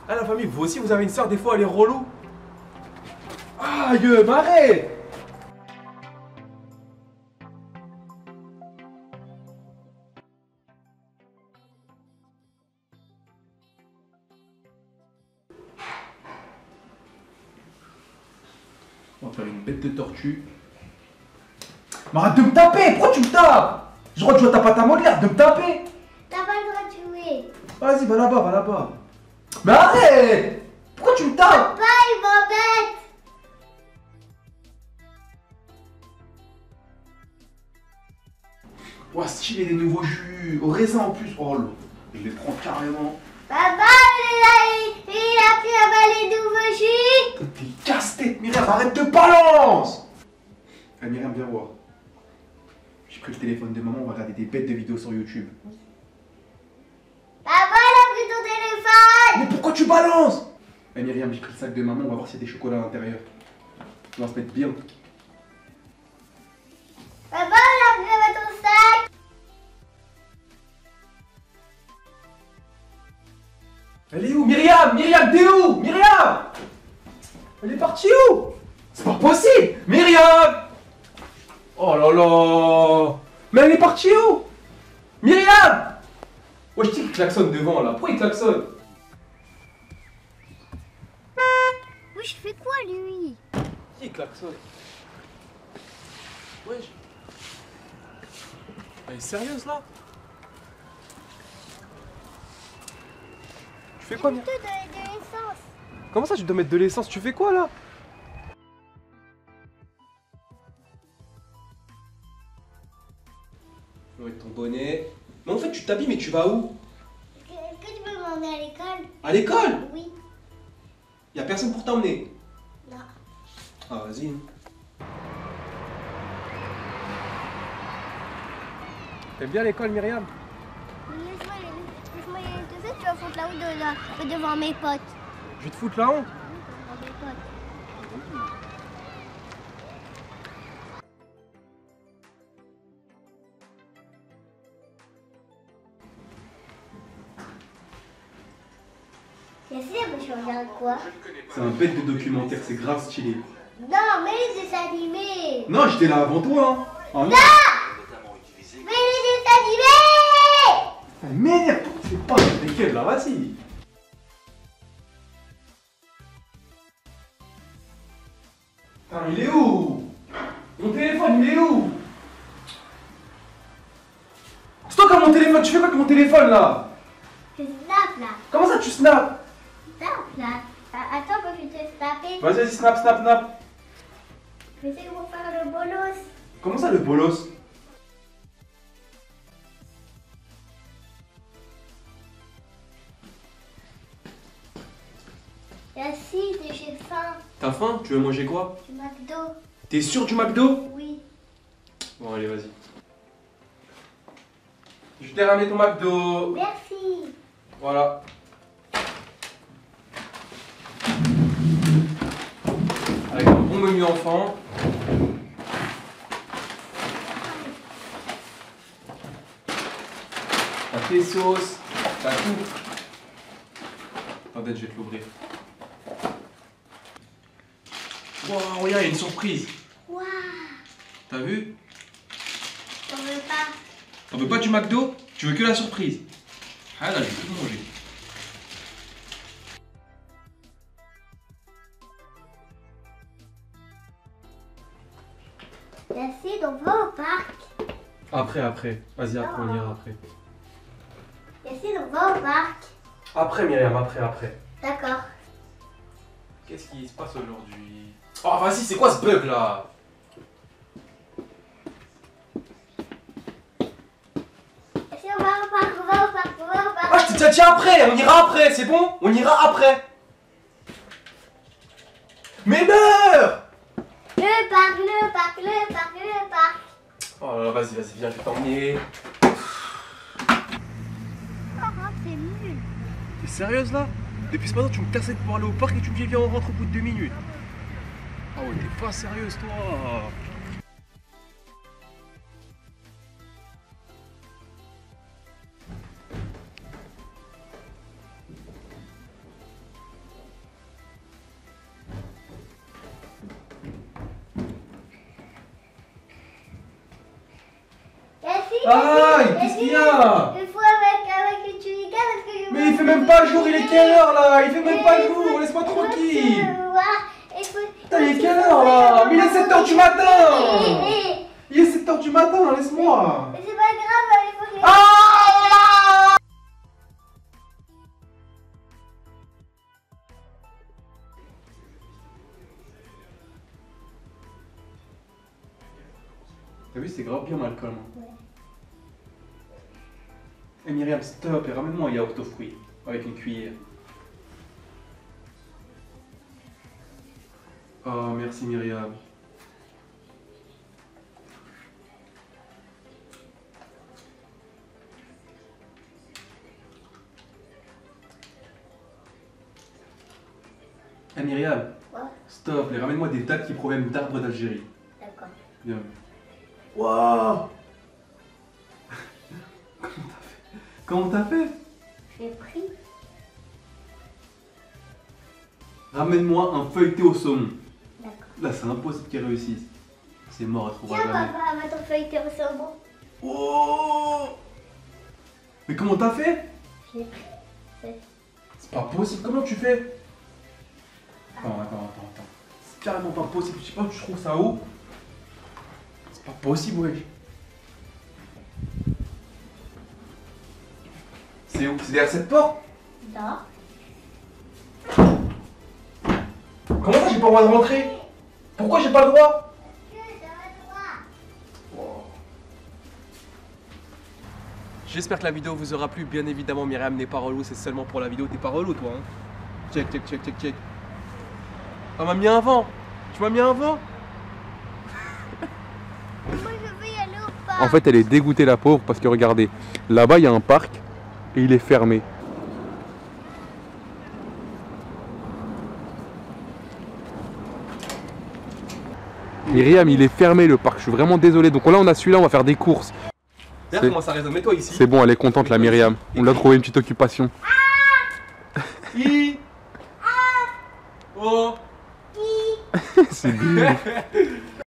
Ah la famille, vous aussi vous avez une soeur, des fois elle est relou. Aïe, m'arrête. On va faire une bête de tortue. Mais arrête de me taper, pourquoi tu me tapes? J'ai le droit de jouer à ta pâte à modeler, arrête de me taper. T'as pas le droit de jouer. Vas-y, va là-bas, va là-bas. Mais arrête. Pourquoi tu me tapes? Papa, il m'embête. Ouah, stylé des nouveaux jus, au raisin en plus. Oh là, je les prends carrément. Papa, il a pris à les nouveaux jus. Toi, t'es casse-tête, Myriam, arrête de balance. Ah, Myriam, viens voir. J'ai pris le téléphone de maman, on va regarder des bêtes de vidéos sur YouTube. Papa, il a pris ton téléphone. Mais pourquoi tu balances? Eh Myriam, j'ai pris le sac de maman, on va voir s'il y a des chocolats à l'intérieur. On va se mettre bien. Papa, il a pris ton sac. Elle est où? Myriam! Myriam, t'es où? Myriam! Elle est partie où? C'est pas possible! Myriam! Oh là là! Mais elle est partie où? Myriam! Ouais, je dis qu'il klaxonne devant là. Pourquoi il klaxonne? Oui, je fais quoi, lui? Qui klaxonne? Wesh. Elle est sérieuse là? Tu fais quoi, Myriam? De l'essence. Comment ça, tu dois mettre de l'essence? Tu fais quoi là? On va mettre ton bonnet. Mais en fait, tu t'habilles, mais tu vas où? Est-ce que tu peux m'emmener à l'école? À l'école? Oui. Y'a personne pour t'emmener? Non. Ah, vas-y. T'aimes bien l'école, Myriam? Laisse-moi y aller tout seul, tu vas foutre la honte devant mes potes. Je vais te foutre la honte. Devant mes potes. Yassine, mais je regarde quoi? C'est un bête de documentaire, c'est grave stylé. Non, mais les dessins animés. Non, j'étais là avant toi, hein. Oh, non. Mais les dessins animés. Ah, merde, c'est pas lesquels là, vas-y. Putain, il est où? Mon téléphone, il est où? Stop à mon téléphone, tu fais quoi avec mon téléphone là? Je snap là. Comment ça tu snaps? Snap là. Attends, moi je vais te snapper. Vas-y, snap, snap, snap. Je vais essayer de vous faire le bolos. Comment ça le bolos? Yassine, j'ai faim. T'as faim? Tu veux manger quoi? Du McDo. T'es sûr du McDo? Oui. Bon, allez, vas-y. Je t'ai ramené ton McDo. Merci. Voilà. Avec un bon menu enfant. T'as tes sauces, t'as tout. Attendez, je vais te l'ouvrir. Wow, regarde, il y a une surprise. Waouh. T'as vu? J'en veux pas. T'en veux pas du McDo? Tu veux que la surprise? Ah là, je vais tout manger. Yassine, on va au parc. Après. Vas-y, après, on ira après. Yassine, on va au parc. Après, Myriam, après. D'accord. Qu'est-ce qui se passe aujourd'hui? Oh, vas-y, c'est quoi ce bug là? Yassine, on va au parc, on va au parc, on va au parc. Ah, je t'ai déjà dit après, on ira après, c'est bon? On ira après. Mais meurs! Le parc, le parc, le parc, le parc. Oh là là, vas-y, viens, je vais t'emmener. C'est nul. T'es sérieuse là? Depuis ce matin, tu me cassais pour aller au parc et tu me dis viens, on rentre au bout de 2 minutes. Ah ouais, t'es pas sérieuse toi. Aïe, qu'est-ce qu'il y a? Il faut avec le tunicale parce que je... Mais il fait même pas jour, il est quelle heure là? Il fait même pas jour, laisse-moi tranquille. Putain, il est quelle heure là? Mais il est 7h du matin. Il est 7h du matin, laisse-moi. Mais c'est pas grave, il faut que... Ah! T'as vu, c'est grave bien l'alcool. Ouais. Eh Myriam, stop et ramène-moi un yaourt aux fruits avec une cuillère. Oh, merci Myriam. Eh Myriam, Quoi? stop et ramène-moi des dates qui proviennent d'arbres d'Algérie. D'accord. Bien. Waouh! Comment t'as fait? J'ai pris. Ramène-moi un feuilleté au saumon. D'accord. Là, c'est impossible qu'il réussisse. C'est mort, elle trouvera Tiens, jamais. papa, va t'en feuilleter au saumon. Oh! Mais comment t'as fait? J'ai pris. C'est pas possible, comment tu fais? Attends. C'est carrément pas possible, je sais pas où tu trouves ça où. C'est pas possible, wesh. C'est où? C'est derrière cette porte? Non. Comment ça j'ai pas le droit de rentrer? Pourquoi j'ai pas le droit? J'espère que la vidéo vous aura plu. Bien évidemment, Myriam n'est pas relou, c'est seulement pour la vidéo. T'es pas relou, toi, hein? Check. Ah, m'a mis un vent. Tu m'as mis un vent? Moi, je veux y aller au parc. En fait, elle est dégoûtée, la pauvre, parce que regardez, là-bas, il y a un parc et il est fermé. Myriam, il est fermé le parc, je suis vraiment désolé. Donc là, on a celui-là, on va faire des courses. Regarde comment ça résonne. Mets-toi ici. C'est bon, elle est contente, la Myriam. On lui a trouvé une petite occupation. I. Oh. C'est bien.